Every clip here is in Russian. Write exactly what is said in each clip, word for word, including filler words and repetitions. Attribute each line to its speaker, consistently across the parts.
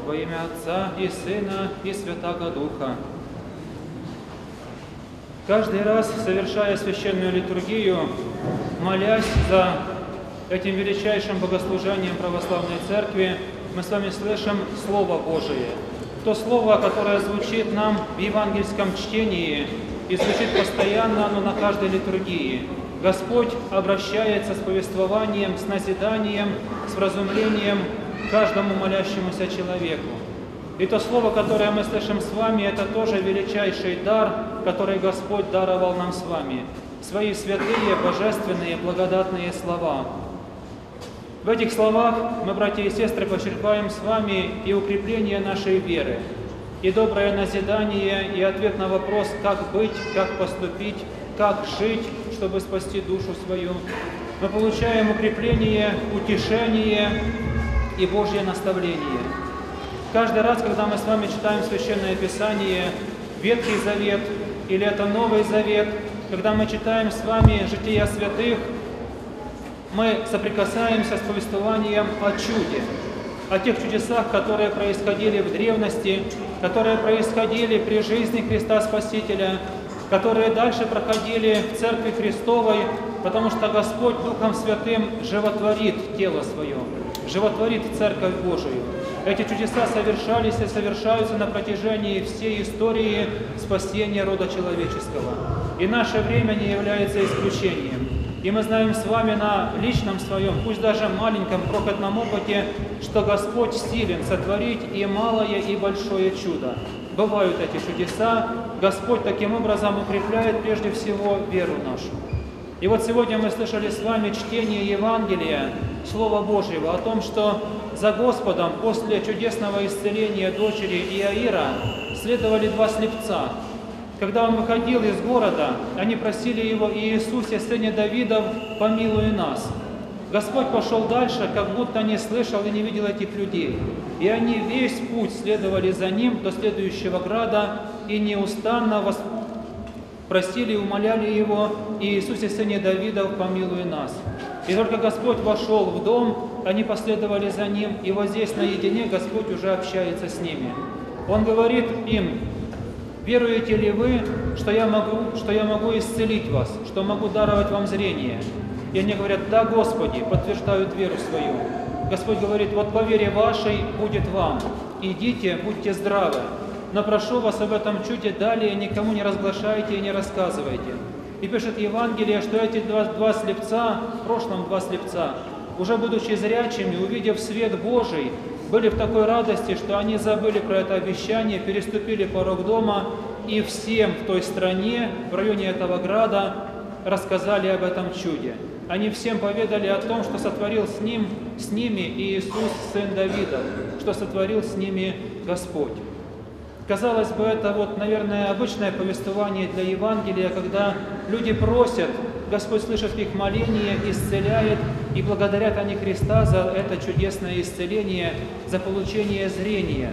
Speaker 1: во имя Отца и Сына и Святаго Духа. Каждый раз, совершая священную литургию, молясь за этим величайшим богослужением православной церкви, мы с вами слышим Слово Божие. То Слово, которое звучит нам в евангельском чтении и звучит постоянно, оно на каждой литургии. Господь обращается с повествованием, с назиданием, с вразумлением к каждому молящемуся человеку. И то Слово, которое мы слышим с вами, это тоже величайший дар, который Господь даровал нам с вами. Свои святые, божественные, благодатные слова. В этих словах мы, братья и сестры, почерпаем с вами и укрепление нашей веры, и доброе назидание, и ответ на вопрос, как быть, как поступить, как жить, чтобы спасти душу свою. Мы получаем укрепление, утешение и Божье наставление. Каждый раз, когда мы с вами читаем Священное Писание, Ветхий Завет или это Новый Завет, когда мы читаем с вами жития святых, мы соприкасаемся с повествованием о чуде, о тех чудесах, которые происходили в древности, которые происходили при жизни Христа Спасителя, которые дальше проходили в Церкви Христовой, потому что Господь Духом Святым животворит тело свое, животворит Церковь Божию. Эти чудеса совершались и совершаются на протяжении всей истории спасения рода человеческого. И наше время не является исключением. И мы знаем с вами на личном своем, пусть даже маленьком крохотном опыте, что Господь силен сотворить и малое, и большое чудо. Бывают эти чудеса, Господь таким образом укрепляет прежде всего веру нашу. И вот сегодня мы слышали с вами чтение Евангелия, Слова Божьего, о том, что за Господом после чудесного исцеления дочери Иаира следовали два слепца. Когда он выходил из города, они просили его: «Иисусе, сыне Давидов, помилуй нас». Господь пошел дальше, как будто не слышал и не видел этих людей. И они весь путь следовали за ним до следующего града и неустанно вос... просили и умоляли его: «Иисусе, сыне Давидов, помилуй нас». И только Господь вошел в дом, они последовали за ним, и вот здесь наедине Господь уже общается с ними. Он говорит им: «Веруете ли вы, что я могу, что я могу исцелить вас, что могу даровать вам зрение?» И они говорят: «Да, Господи», подтверждают веру свою. Господь говорит: «Вот по вере вашей будет вам. Идите, будьте здравы. Но прошу вас об этом чуде далее никому не разглашайте и не рассказывайте». И пишет Евангелие, что эти два, два слепца, в прошлом два слепца, уже будучи зрячими, увидев свет Божий, были в такой радости, что они забыли про это обещание, переступили порог дома и всем в той стране, в районе этого града, рассказали об этом чуде. Они всем поведали о том, что сотворил с, ним, с ними Иисус, сын Давидов, что сотворил с ними Господь. Казалось бы, это вот, наверное, обычное повествование для Евангелия, когда люди просят, Господь слышит их моление, исцеляет, и благодарят они Христа за это чудесное исцеление, за получение зрения.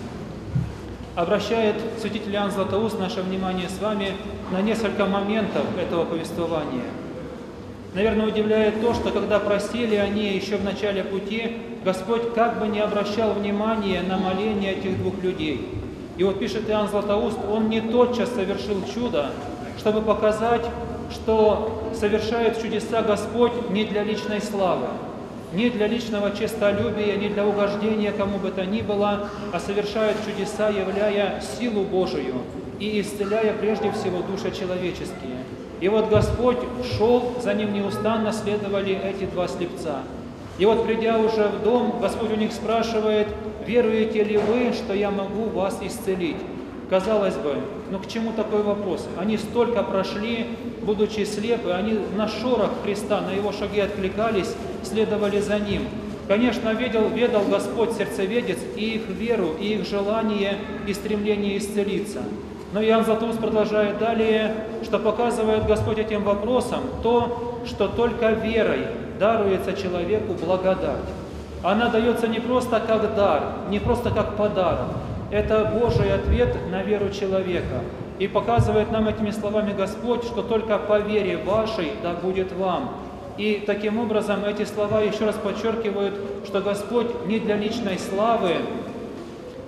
Speaker 1: Обращает святитель Иоанн Златоуст наше внимание с вами на несколько моментов этого повествования. Наверное, удивляет то, что когда просили они еще в начале пути, Господь как бы не обращал внимания на моление этих двух людей. И вот пишет Иоанн Златоуст, он не тотчас совершил чудо, чтобы показать, что совершает чудеса Господь не для личной славы, не для личного честолюбия, не для угождения кому бы то ни было, а совершает чудеса, являя силу Божию и исцеляя прежде всего души человеческие. И вот Господь шел, за ним неустанно следовали эти два слепца. И вот, придя уже в дом, Господь у них спрашивает: «Веруете ли вы, что я могу вас исцелить?» Казалось бы, ну к чему такой вопрос? Они столько прошли, будучи слепы, они на шорох Христа, на Его шаги откликались, следовали за Ним. Конечно, ведал, ведал Господь сердцеведец и их веру, и их желание, и стремление исцелиться. Но Иоанн Златоуст продолжает далее, что показывает Господь этим вопросом то, что только верой даруется человеку благодать. Она дается не просто как дар, не просто как подарок. Это Божий ответ на веру человека. И показывает нам этими словами Господь, что только по вере вашей да будет вам. И таким образом эти слова еще раз подчеркивают, что Господь не для личной славы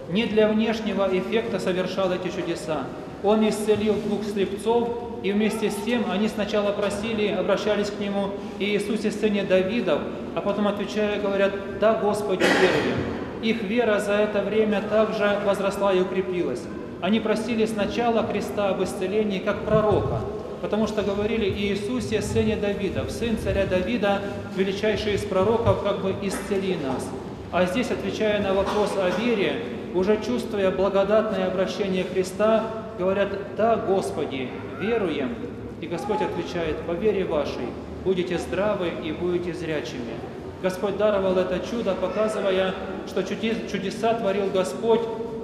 Speaker 1: Не для внешнего эффекта совершал эти чудеса. Он исцелил двух слепцов, и вместе с тем они сначала просили, обращались к Нему: «Иисусе, сыне Давидов», а потом, отвечая, говорят: «Да, Господи, веруем». Их вера за это время также возросла и укрепилась. Они просили сначала Христа об исцелении как пророка, потому что говорили: «Иисусе, сыне Давидов, сын царя Давида, величайший из пророков, как бы исцели нас». А здесь, отвечая на вопрос о вере, уже чувствуя благодатное обращение Христа, говорят: «Да, Господи, веруем». И Господь отвечает: «По вере вашей будете здравы и будете зрячими». Господь даровал это чудо, показывая, что чудеса творил Господь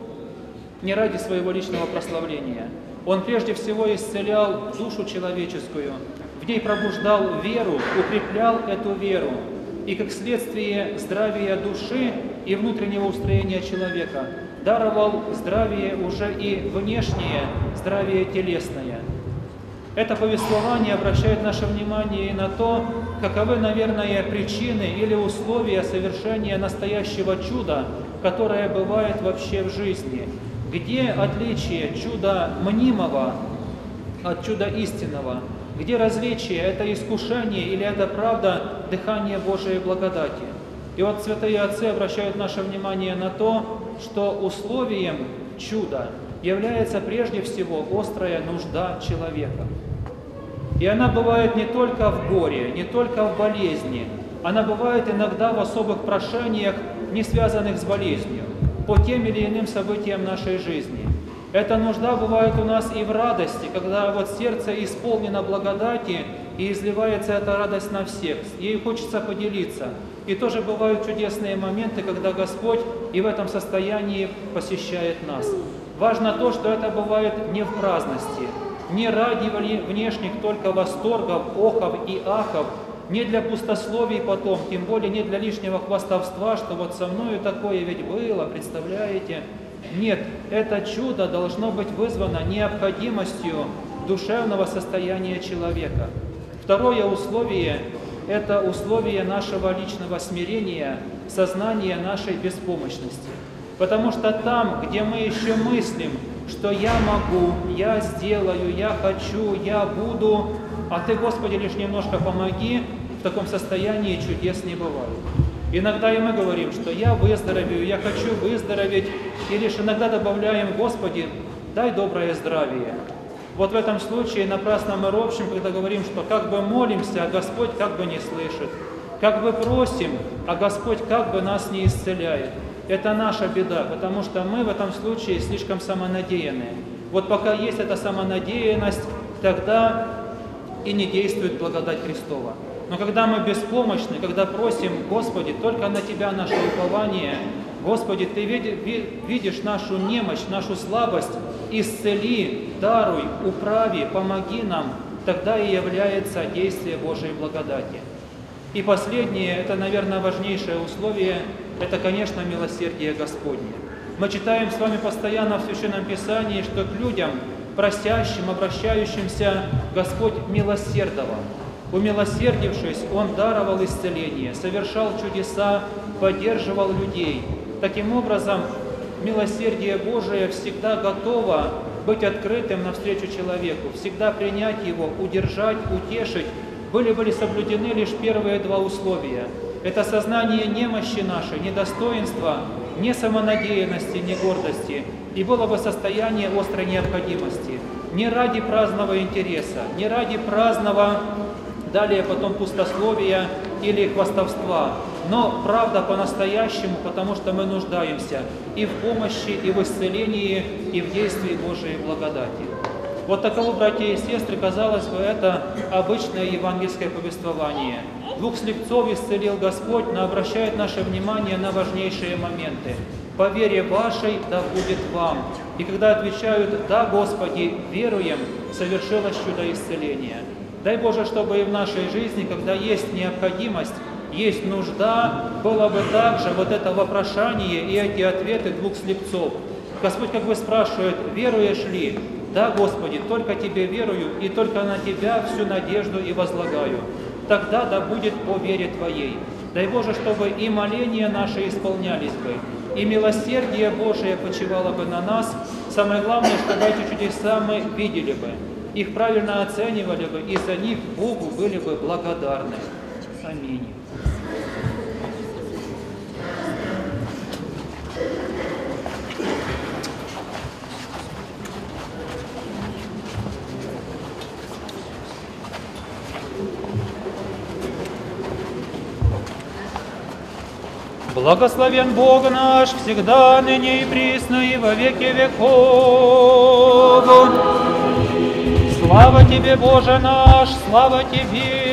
Speaker 1: не ради своего личного прославления. Он прежде всего исцелял душу человеческую, в ней пробуждал веру, укреплял эту веру, и как следствие здравия души и внутреннего устроения человека даровал здравие уже и внешнее, здравие телесное. Это повествование обращает наше внимание и на то, каковы, наверное, причины или условия совершения настоящего чуда, которое бывает вообще в жизни. Где отличие чуда мнимого от чуда истинного? Где различие? Это искушение или это правда, дыхание Божией благодати? И вот святые отцы обращают наше внимание на то, что условием чуда является прежде всего острая нужда человека. И она бывает не только в горе, не только в болезни, она бывает иногда в особых прошениях, не связанных с болезнью, по тем или иным событиям нашей жизни. Эта нужда бывает у нас и в радости, когда вот сердце исполнено благодати, и изливается эта радость на всех, ей хочется поделиться. И тоже бывают чудесные моменты, когда Господь и в этом состоянии посещает нас. Важно то, что это бывает не в праздности, не ради внешних только восторгов, охов и ахов, не для пустословий потом, тем более не для лишнего хвастовства, что вот со мною такое ведь было, представляете? Нет, это чудо должно быть вызвано необходимостью душевного состояния человека. Второе условие – это условие нашего личного смирения, сознания нашей беспомощности. Потому что там, где мы еще мыслим, что я могу, я сделаю, я хочу, я буду, а Ты, Господи, лишь немножко помоги, в таком состоянии чудес не бывает. Иногда и мы говорим, что я выздоровею, я хочу выздороветь, и лишь иногда добавляем: Господи, дай доброе здравие. Вот в этом случае напрасно мы ропщим, когда говорим, что как бы молимся, а Господь как бы не слышит, как бы просим, а Господь как бы нас не исцеляет. Это наша беда, потому что мы в этом случае слишком самонадеянные. Вот пока есть эта самонадеянность, тогда и не действует благодать Христова. Но когда мы беспомощны, когда просим: Господи, только на Тебя наше упование, Господи, Ты видишь нашу немощь, нашу слабость, исцели, даруй, управи, помоги нам, тогда и является действие Божией благодати. И последнее, это, наверное, важнейшее условие, это, конечно, милосердие Господне. Мы читаем с вами постоянно в Священном Писании, что к людям, просящим, обращающимся, Господь милосердовал. Умилосердившись, Он даровал исцеление, совершал чудеса, поддерживал людей. Таким образом, милосердие Божие всегда готово быть открытым навстречу человеку, всегда принять его, удержать, утешить. Были были соблюдены лишь первые два условия. Это сознание немощи нашей, недостоинства, не самонадеянности, не гордости. И было бы состояние острой необходимости. Не ради праздного интереса, не ради праздного, далее потом пустословия или хвастовства, но правда по-настоящему, потому что мы нуждаемся и в помощи, и в исцелении, и в действии Божией благодати. Вот таково, братья и сестры, казалось бы, это обычное евангельское повествование. Двух слепцов исцелил Господь, но обращает наше внимание на важнейшие моменты. «По вере вашей да будет вам». И когда отвечают: «Да, Господи, веруем», совершилось чудо исцеления. Дай Боже, чтобы и в нашей жизни, когда есть необходимость, есть нужда, было бы также вот это вопрошание и эти ответы двух слепцов. Господь как бы спрашивает: веруешь ли? Да, Господи, только Тебе верую, и только на Тебя всю надежду и возлагаю. Тогда да будет по вере Твоей. Дай Боже, чтобы и моления наши исполнялись бы, и милосердие Божие почивало бы на нас. Самое главное, чтобы эти чудеса мы видели бы, их правильно оценивали бы, и за них Богу были бы благодарны. Аминь. Благословен Бог наш, всегда, ныне и присно, и во веки веков. Слава Тебе, Боже наш, слава Тебе!